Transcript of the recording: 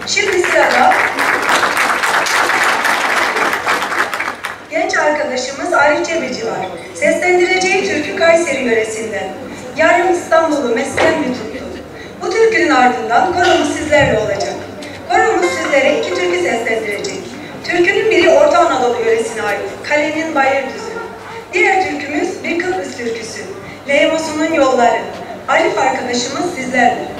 Şimdi sırada genç arkadaşımız Arif Cebeci var. Seslendireceği türkü Kayseri yöresinden. Yarım İstanbul'u mesken mi tuttu? Bu türkünün ardından koromuz sizlerle olacak. Koromuz sizlere 2 türkü seslendirecek. Türkünün biri Orta Anadolu yöresine ait, Kalenin Bayırdüzü. Diğer türkümüz bir Kıbrıs türküsü, Leymosun'un Yolları. Arif arkadaşımız sizlerle.